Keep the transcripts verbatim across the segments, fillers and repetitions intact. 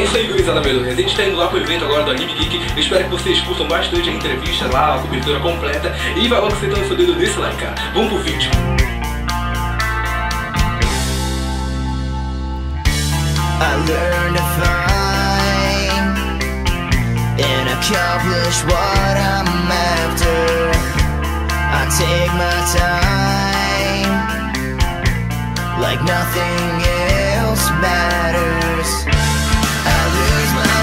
isso aí, gurizada mesmo. A gente tá indo lá pro evento agora do Anime Geek. Eu espero que vocês curtam bastante a entrevista lá, a cobertura completa. E vai logo sentando o seu dedo desse like, cara. Vamos pro vídeo. I learned to find and accomplish what I'm after. I take my time like nothing else matters. I lose my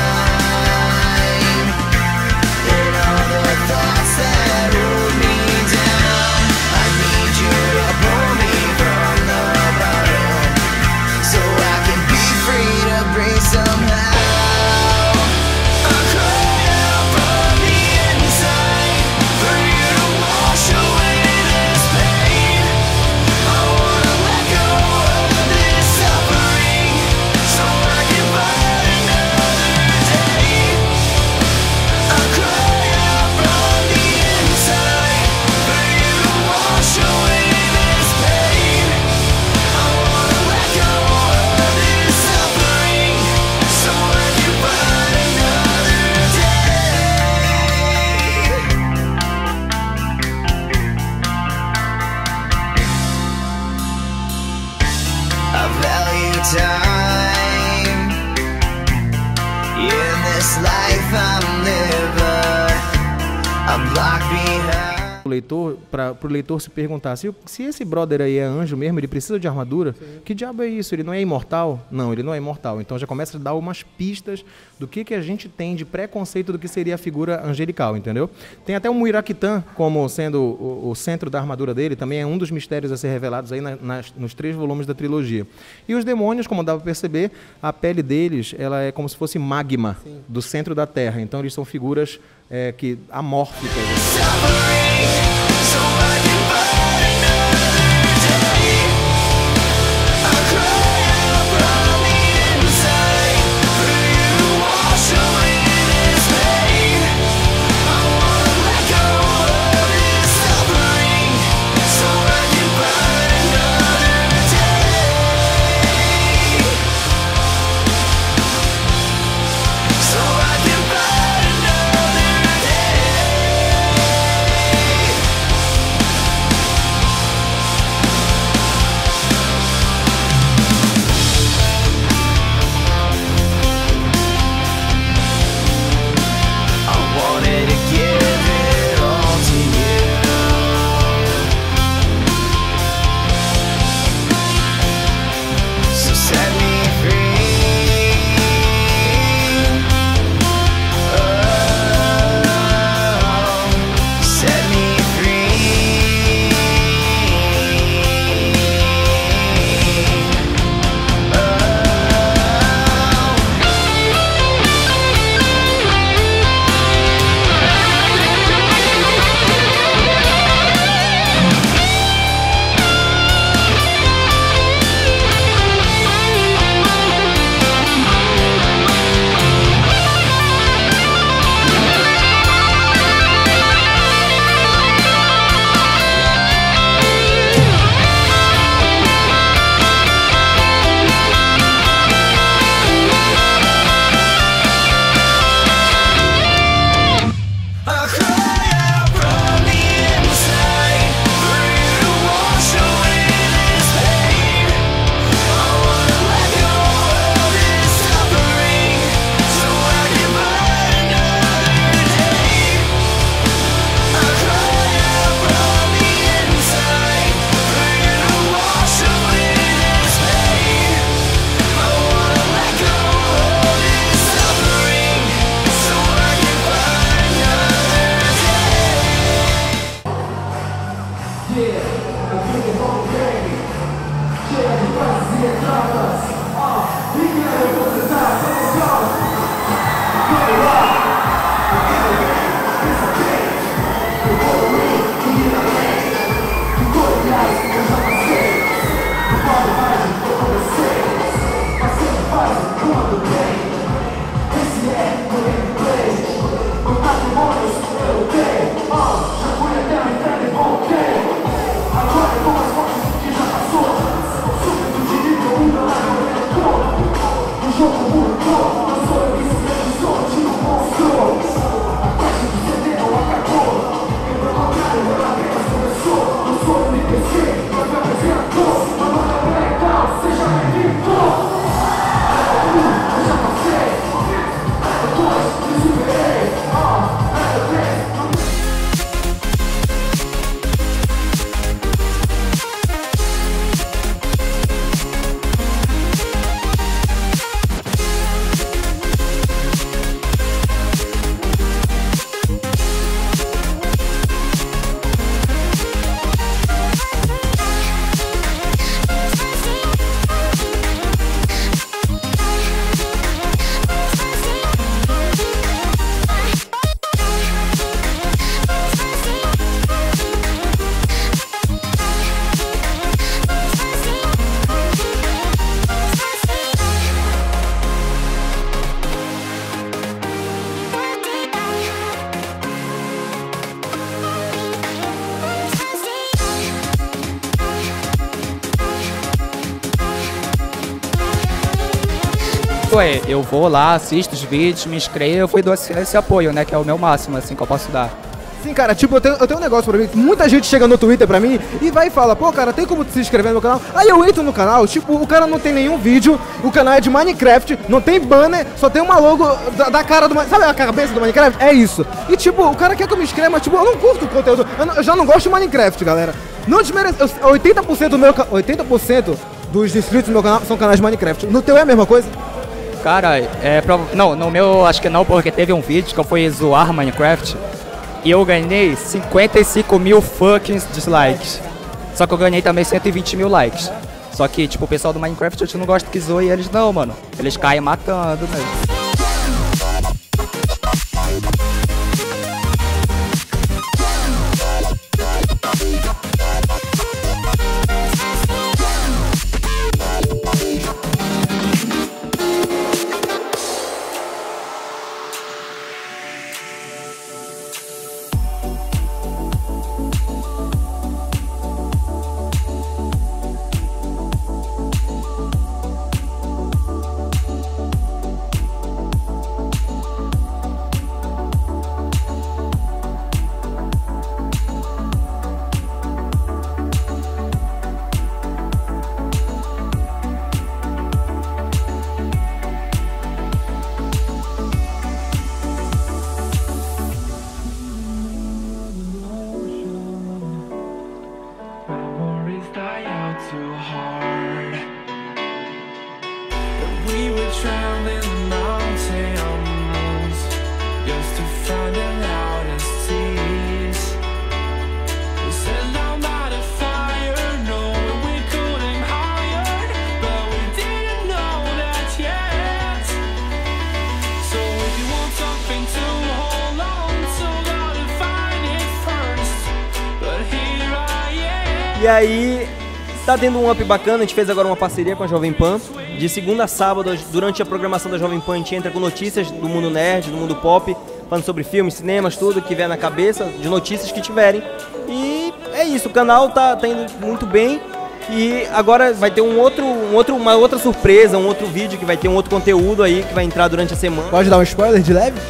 mind in all the thoughts that hold me down. I need you to pull me from the bottom so I can be free to breathe somehow. I'm crying out from the inside for you to wash away this pain. I wanna let go of this suffering so I can find another day. I'm crying out from the inside for you to wash away this pain. I wanna let go of this suffering so I can find another day. I value time in this life I'm living. I'm locked behind. O leitor, para o leitor se perguntar se, se esse brother aí é anjo mesmo, ele precisa de armadura. Sim. Que diabo é isso? Ele não é imortal? Não, ele não é imortal. Então já começa a dar umas pistas do que, que a gente tem de preconceito do que seria a figura angelical, entendeu? Tem até o Muirakitan como sendo o, o centro da armadura dele, também é um dos mistérios a ser revelados aí na, nas, nos três volumes da trilogia. E os demônios, como dá para perceber, a pele deles ela é como se fosse magma. Sim. Do centro da Terra. Então eles são figuras é, que amórficas. faço é, eu vou lá, assisto os vídeos, me inscrevo e dou esse, esse apoio, né? Que é o meu máximo, assim, que eu posso dar. Sim, cara, tipo, eu tenho, eu tenho um negócio pra mim. Muita gente chega no Twitter pra mim e vai e fala, pô, cara, tem como se inscrever no meu canal? Aí eu entro no canal, tipo, o cara não tem nenhum vídeo, o canal é de Minecraft, não tem banner, só tem uma logo da, da cara do Minecraft. Sabe a cabeça do Minecraft? É isso. E tipo, o cara quer que eu me inscreva, mas tipo, eu não curto o conteúdo. Eu, não- eu já não gosto de Minecraft, galera. Não desmerece. eu- oitenta por cento do meu ca- oitenta por cento dos inscritos no meu canal são canais de Minecraft. No teu é a mesma coisa? Cara, é prova... Não, no meu acho que não, porque teve um vídeo que eu fui zoar Minecraft e eu ganhei cinquenta e cinco mil fucking dislikes. Só que eu ganhei também cento e vinte mil likes. Só que, tipo, o pessoal do Minecraft eu não gosta que zoe e eles não, mano. Eles caem matando mesmo. Memories die out too hard. And we were traveling mountains just to find the loudest seas. We set down by the fire, knowing we could aim higher, but we didn't know that yet. So if you want something to hold on to, gotta find it first. But here I am. E aí, tá tendo um up bacana, a gente fez agora uma parceria com a Jovem Pan. De segunda a sábado, durante a programação da Jovem Pan, a gente entra com notícias do mundo nerd, do mundo pop, falando sobre filmes, cinemas, tudo que vier na cabeça, de notícias que tiverem. E é isso, o canal tá, tá indo muito bem. E agora vai ter um outro, um outro, uma outra surpresa, um outro vídeo que vai ter um outro conteúdo aí que vai entrar durante a semana. Pode dar um spoiler de leve?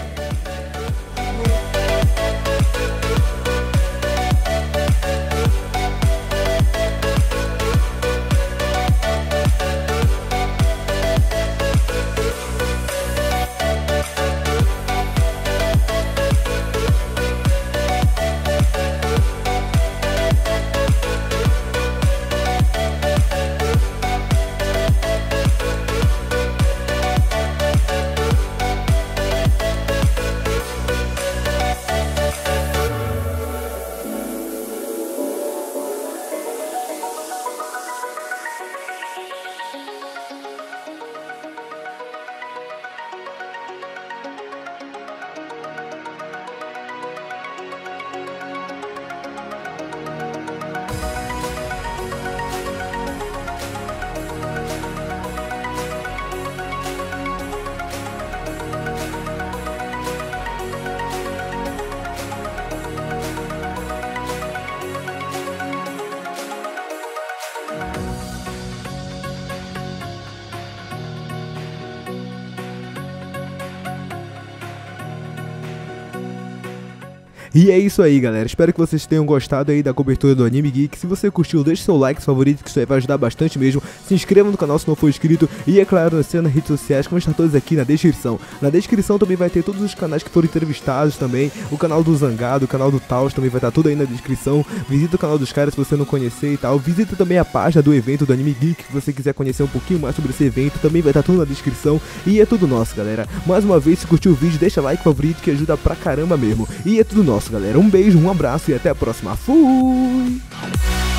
E é isso aí, galera. Espero que vocês tenham gostado aí da cobertura do Anime Geek. Se você curtiu, deixe seu like favorito, que isso aí vai ajudar bastante mesmo. Se inscreva no canal se não for inscrito. E é claro, nos siga nas redes sociais, que vão estar todos aqui na descrição. Na descrição também vai ter todos os canais que foram entrevistados também. O canal do Zangado, o canal do Taos também vai estar tudo aí na descrição. Visita o canal dos caras se você não conhecer e tal. Visita também a página do evento do Anime Geek, se você quiser conhecer um pouquinho mais sobre esse evento. Também vai estar tudo na descrição. E é tudo nosso, galera. Mais uma vez, se curtiu o vídeo, deixa like favorito, que ajuda pra caramba mesmo. E é tudo nosso, galera. Um beijo, um abraço e até a próxima. Fui!